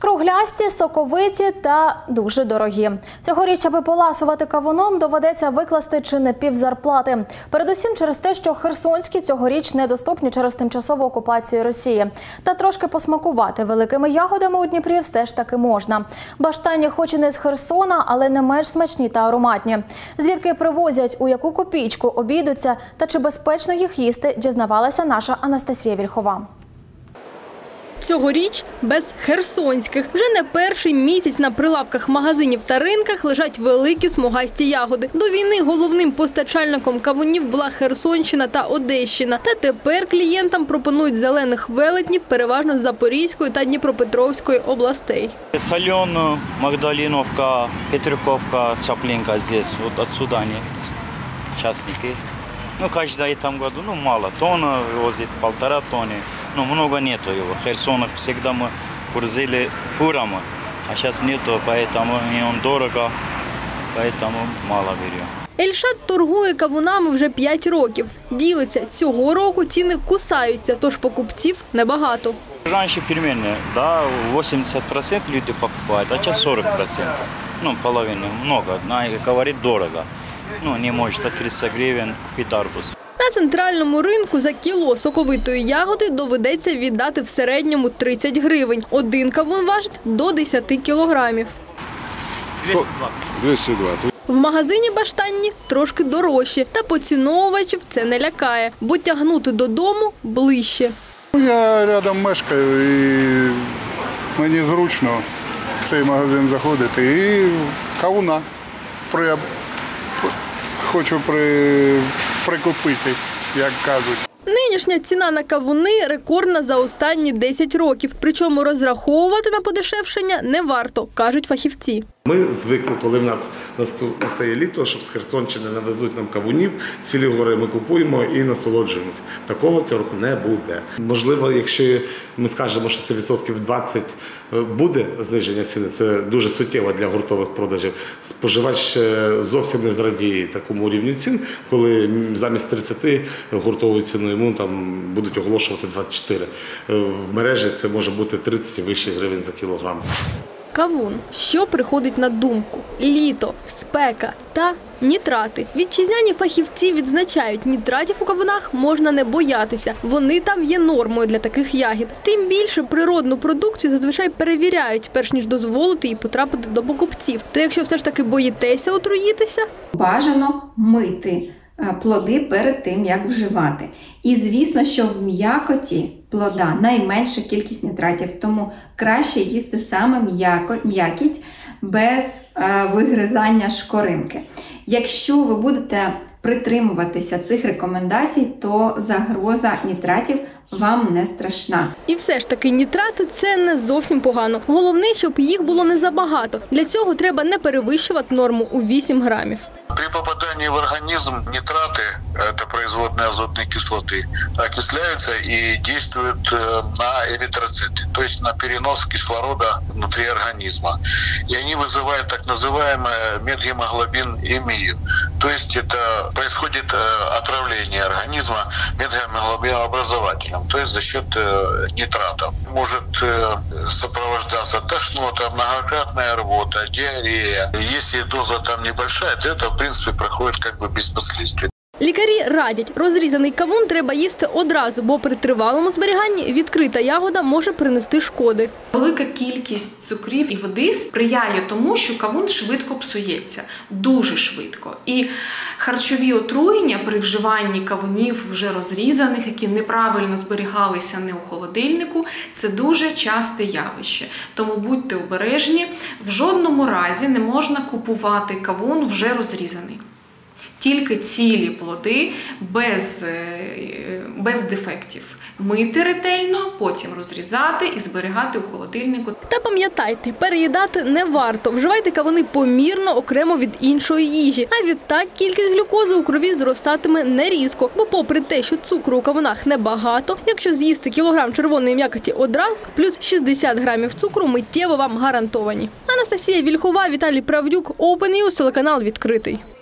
Круглясті, соковиті та дуже дорогі. Цьогоріч, аби поласувати кавуном, доведеться викласти чи не півзарплати. Передусім через те, що херсонські цьогоріч недоступні через тимчасову окупацію Росії. Та трошки посмакувати великими ягодами у Дніпрі все ж таки можна. Баштанні хоч і не з Херсона, але не менш смачні та ароматні. Звідки привозять, у яку копійку обійдуться та чи безпечно їх їсти, дізнавалася наша Анастасія Вільхова. Цьогоріч без херсонських. Вже не перший місяць на прилавках магазинів та ринках лежать великі смугасті ягоди. До війни головним постачальником кавунів була Херсонщина та Одещина. Та тепер клієнтам пропонують зелених велетнів переважно з Запорізької та Дніпропетровської областей. Соленую, Магдалиновка, Петрюковка, Цаплинка здесь, вот отсюда они, частники. Каждый там году, мало, тонна возит, 1,5 тонны, много нету его. В Херсонах всегда мы грузили фурами, а сейчас нету, поэтому он дорого, поэтому мало берем. Ельшат торгує кавунами вже 5 років. Ділиться, цього року ціни кусаються, тож покупців небагато. Раньше переменные, да, 80% люди покупают, а сейчас 40%. Половину, много, говорит дорого. Не может, 300 гривен купить арбуз. На центральному ринку за кіло соковитої ягоди доведеться віддати в середньому 30 гривень. Один кавун важить до 10 кілограмів. 220. В магазині баштанні трошки дорожчі, та поціновувачів це не лякає, бо тягнути додому ближче. Я рядом мешкаю і мені зручно в цей магазин заходити і кавуна хочу прикупити, як кажуть. Нинішня ціна на кавуни рекордна за останні 10 років. Причому розраховувати на подешевшення не варто, кажуть фахівці. Ми звикли, коли в нас настає літо, щоб з Херсонщини навезуть нам кавунів, цілі гори ми купуємо і насолоджуємося. Такого цього року не буде. Можливо, якщо ми скажемо, що це відсотків 20 буде зниження ціни, це дуже суттєво для гуртових продажів. Споживач зовсім не зрадіє такому рівню цін, коли замість 30 гуртовою ціною йому там будуть оголошувати 24. В мережі це може бути 30 і вище гривень за кілограм. Кавун. Що приходить на думку? Літо, спека та нітрати. Вітчизняні фахівці відзначають, нітратів у кавунах можна не боятися. Вони там є нормою для таких ягід. Тим більше природну продукцію зазвичай перевіряють, перш ніж дозволити їй потрапити до покупців. Та якщо все ж таки боїтеся отруїтися? Бажано мити плоди перед тим, як вживати. І звісно, що в м'якоті плода найменша кількість нітратів, тому краще їсти саме м'якіть без вигризання шкоринки. Якщо ви будете притримуватися цих рекомендацій, то загроза нітратів вам не страшна. І все ж таки нітрати – це не зовсім погано. Головне, щоб їх було не забагато. Для цього треба не перевищувати норму у 8 грамів. При попадании в организм нитраты, это производные азотной кислоты, окисляются и действуют на эритроциты, то есть на перенос кислорода внутри организма. И они вызывают так называемый медгемоглобинемию. То есть это происходит отравление организма медгемоглобинообразователем, то есть за счет нитратов. Может сопровождаться тошнота, многократная рвота, диарея. Если доза там небольшая, то это в принципе проходит без последствий. Лікарі радять, розрізаний кавун треба їсти одразу, бо при тривалому зберіганні відкрита ягода може принести шкоди. Велика кількість цукрів і води сприяє тому, що кавун швидко псується, дуже швидко. І харчові отруєння при вживанні кавунів вже розрізаних, які неправильно зберігалися не у холодильнику, це дуже часте явище. Тому будьте обережні, в жодному разі не можна купувати кавун вже розрізаний. Тільки цілі плоди без дефектів. Мити ретельно, потім розрізати і зберігати у холодильнику. Та пам'ятайте, переїдати не варто. Вживайте кавуни помірно, окремо від іншої їжі. А відтак кількість глюкози у крові зростатиме не різко. Бо попри те, що цукру у кавунах небагато, якщо з'їсти кілограм червоної м'якоті одразу, плюс 60 грамів цукру миттєво вам гарантовані. Анастасія Вільхова, Віталій Правдюк, Open News, телеканал «Відкритий».